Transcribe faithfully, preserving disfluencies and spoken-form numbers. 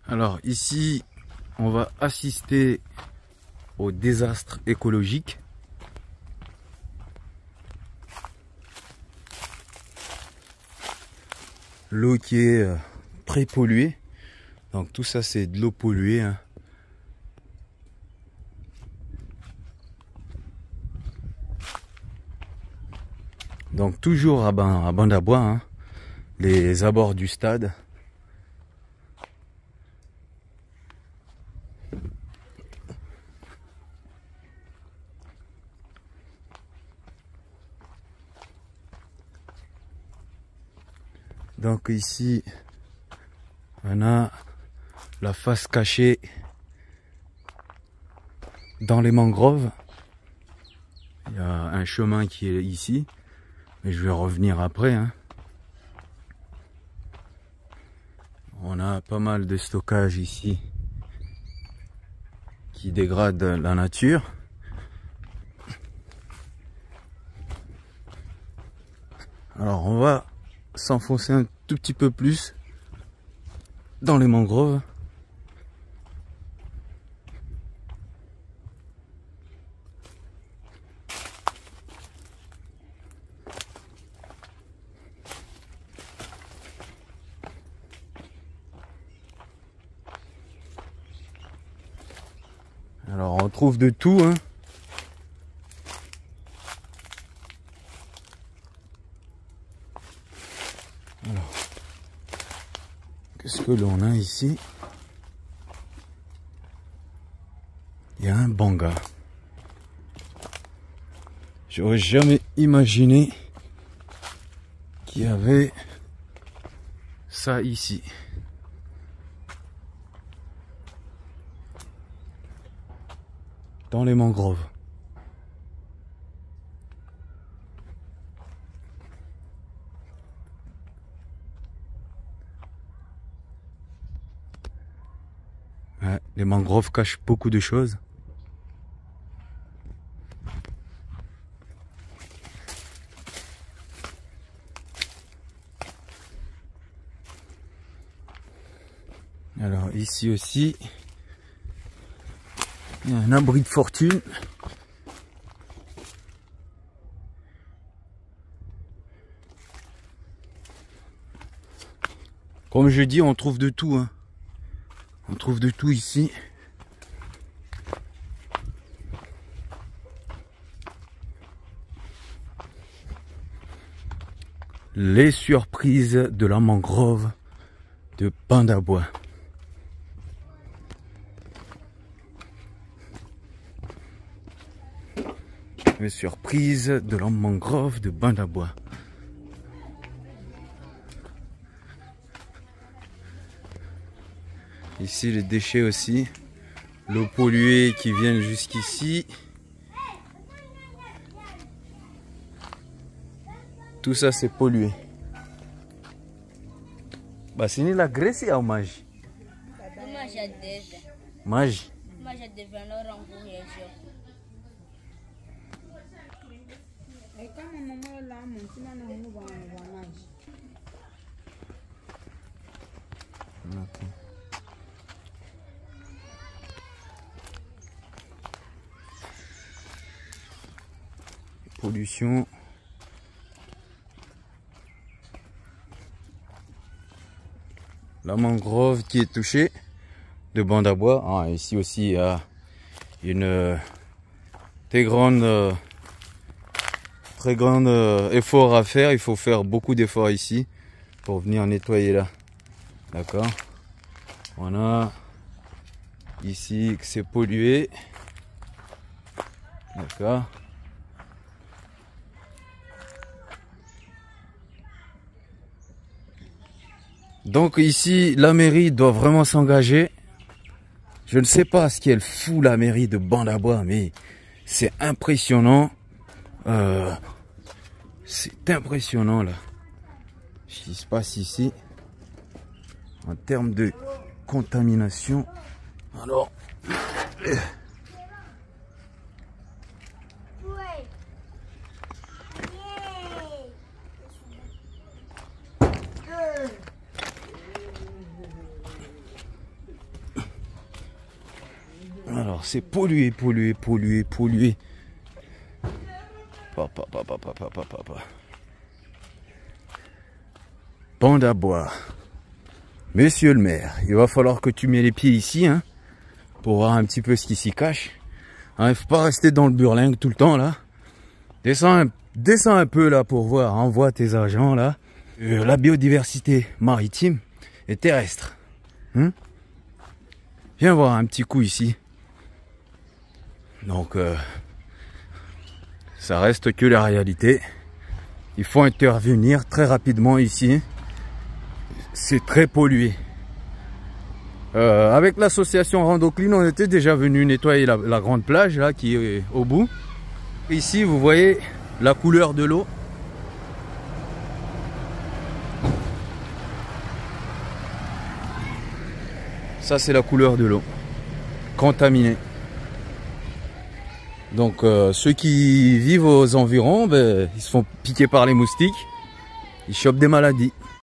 Alors ici, on va assister au désastre écologique. L'eau qui est euh, très polluée. Donc tout ça c'est de l'eau polluée. Hein. Donc toujours à, ben, à Bandabois, hein, les abords du stade. Donc ici, on a la face cachée dans les mangroves. Il y a un chemin qui est ici, mais je vais revenir après. Hein. On a pas mal de stockage ici qui dégrade la nature. Alors on va s'enfoncer un tout petit peu plus dans les mangroves. Alors on trouve de tout, hein. Alors, qu'est-ce que l'on a ici? Il y a un banga. J'aurais jamais imaginé qu'il y avait ça ici. Dans les mangroves. Ouais, les mangroves cachent beaucoup de choses. Alors ici aussi, il y a un abri de fortune. Comme je dis, on trouve de tout. Hein. On trouve de tout ici. Les surprises de la mangrove de Bandabois. Les surprises de la mangrove de Bandabois. Ici les déchets aussi, l'eau polluée qui vient jusqu'ici. Tout ça c'est pollué. Bah c'est ni la Grèce ou Magi? Magi. Okay. Pollution. La mangrove qui est touchée de Bandabois. Ah, ici aussi il y a une euh, très grande euh, très grande euh, effort à faire. Il faut faire beaucoup d'efforts ici pour venir nettoyer là. D'accord. On a ici que c'est pollué. D'accord. Donc ici, la mairie doit vraiment s'engager. Je ne sais pas ce qu'elle fout la mairie de Bandabois, mais c'est impressionnant. Euh, c'est impressionnant là. Ce qui se passe ici. En termes de contamination. Alors... Euh, c'est pollué, pollué, pollué, pollué. Papa, papa, papa, papa, papa. Bande à bois. Monsieur le maire, il va falloir que tu mets les pieds ici, hein, pour voir un petit peu ce qui s'y cache. Hein, il ne faut pas rester dans le burlingue tout le temps, là. Descends un, descends un peu, là, pour voir. Envoie tes agents, là. Euh, la biodiversité maritime et terrestre. Hein? Viens voir un petit coup ici. Donc, euh, ça reste que la réalité. Il faut intervenir très rapidement ici. C'est très pollué. Euh, avec l'association Randocline, on était déjà venu nettoyer la, la grande plage là qui est au bout. Ici, vous voyez la couleur de l'eau. Ça, c'est la couleur de l'eau contaminée. Donc, euh, ceux qui vivent aux environs, ben, ils se font piquer par les moustiques. Ils chopent des maladies.